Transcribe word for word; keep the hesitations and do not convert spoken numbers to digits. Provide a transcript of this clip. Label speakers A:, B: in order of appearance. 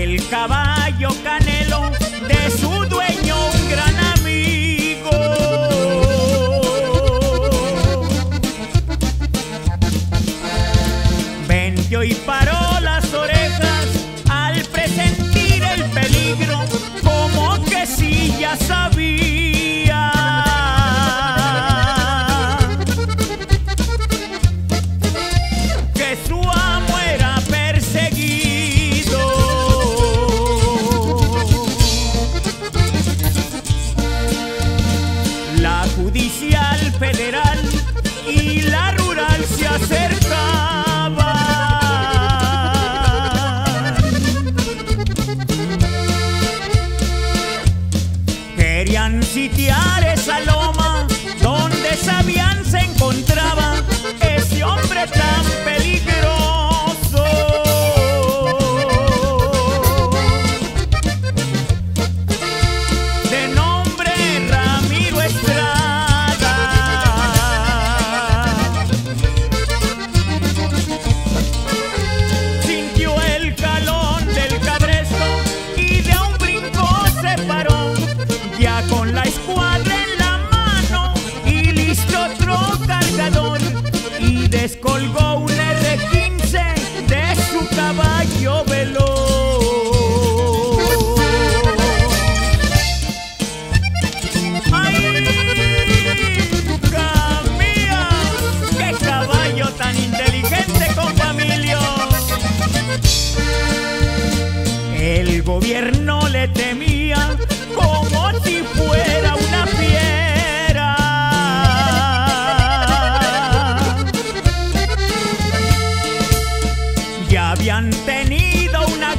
A: el caballo Canelo, de su dueño un gran amigo. Vendió y paró las orejas al presentir el peligro, como que sí ya sabía que su amo era perseguido. La judicial federal y la rural se acercaban. Querían sitiar esa loma donde sabían se encontraba ese hombre tan peligroso. De nombre Ramiro Estrada. Sintió el calón del cabresto y de un brinco se paró, ya con la escuadra en la mano y listo otro cargador, y descolgó un erre quince de su caballo veloz. ¡Ay, Camila! ¡Qué caballo tan inteligente con familia! El gobierno le temía como si fuera una fiera. Ya habían tenido una